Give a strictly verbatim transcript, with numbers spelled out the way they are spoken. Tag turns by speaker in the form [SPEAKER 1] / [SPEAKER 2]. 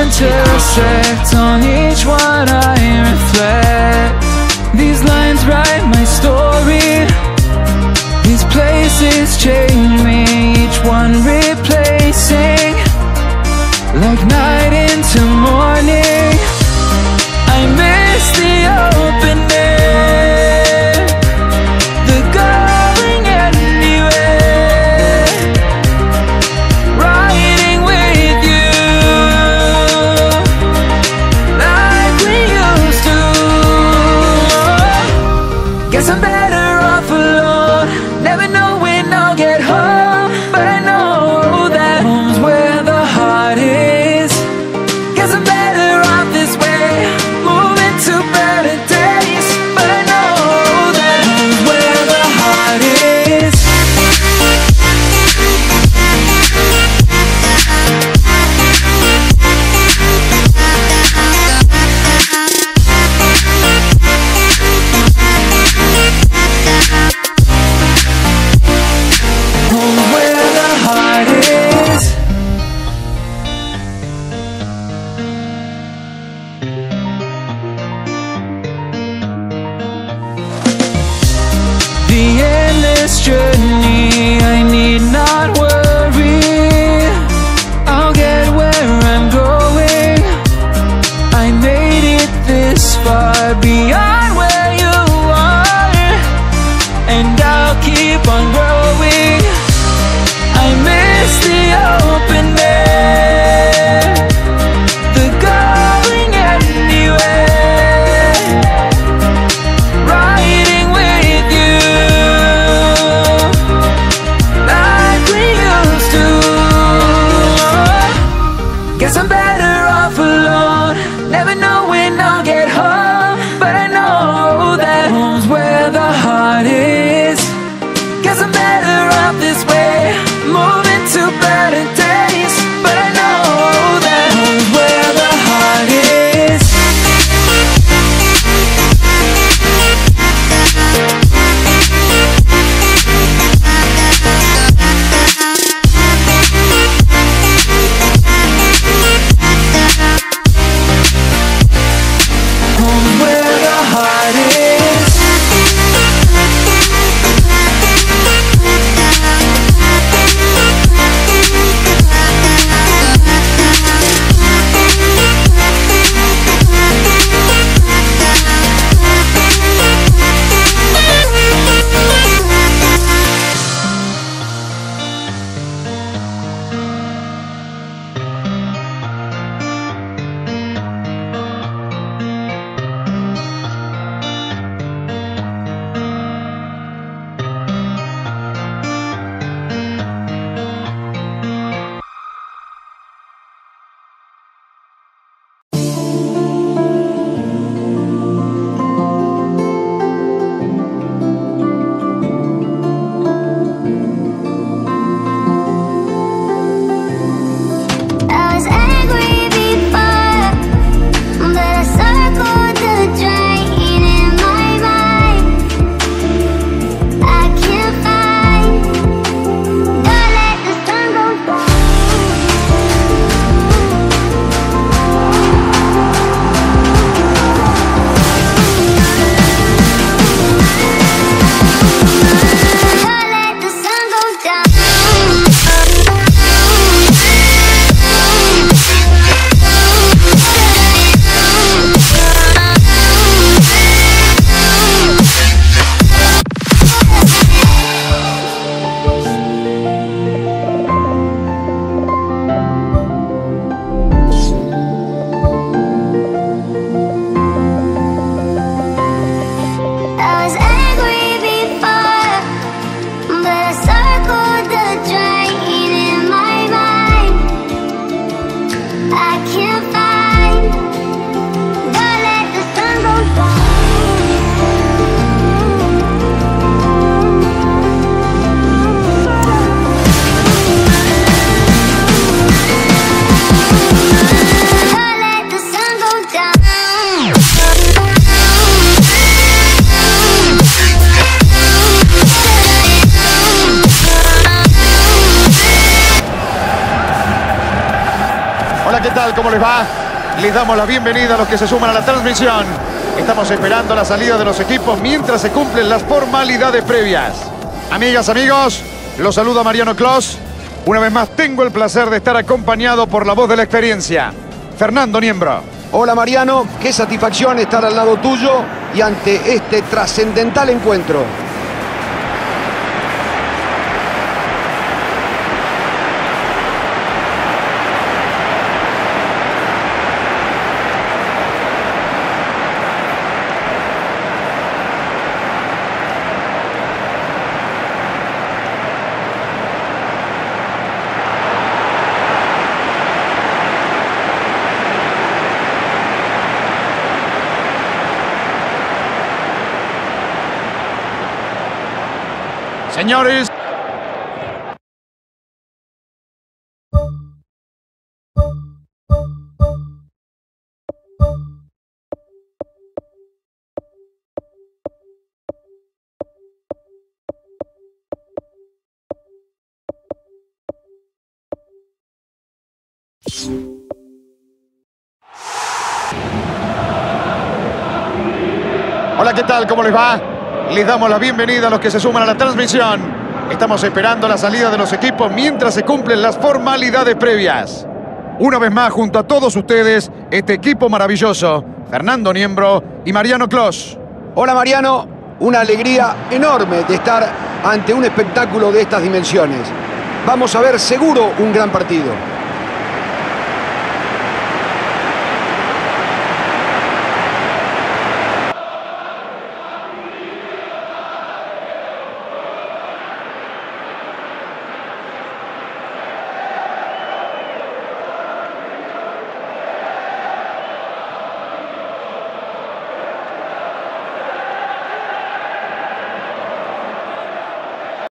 [SPEAKER 1] intersect. On each one I reflect. These lines write my story. These places change me, each one replacing. Like night into morning, I miss the open air, the going anywhere, riding with you like we used to. Guess I'm better off alone, never know when I'll get home, but I know that home's where the heart is. Guess I'm better off this way, moving to better days, but I know that home's where the heart is. Home's where the heart is. The endless journey, I need not worry, I'll get where I'm going. I made it this far, beyond where you are, and I'll keep on growing. I miss the open air, the going anywhere, riding with you like we used to. Guess I'm better off alone, never know when I'll get home, but I know that home's where the heart is. Guess I'm better off this way, moving to better days, but I know that home's where the heart is. Home's where the heart is.
[SPEAKER 2] tal? ¿Cómo les va? Les damos la bienvenida a los que se suman a la transmisión. Estamos esperando la salida de los equipos mientras se cumplen las formalidades previas. Amigas, amigos, los saluda Mariano Clos. Una vez más tengo el placer de estar acompañado por la voz de la experiencia, Fernando Niembro.
[SPEAKER 3] Hola Mariano, qué satisfacción estar al lado tuyo y ante este trascendental encuentro.
[SPEAKER 2] Señores, hola, ¿qué tal? ¿Cómo les va? Les damos la bienvenida a los que se suman a la transmisión. Estamos esperando la salida de los equipos mientras se cumplen las formalidades previas. Una vez más, junto a todos ustedes, este equipo maravilloso, Fernando Niembro y Mariano Clos.
[SPEAKER 3] Hola Mariano, una alegría enorme de estar ante un espectáculo de estas dimensiones. Vamos a ver seguro un gran partido.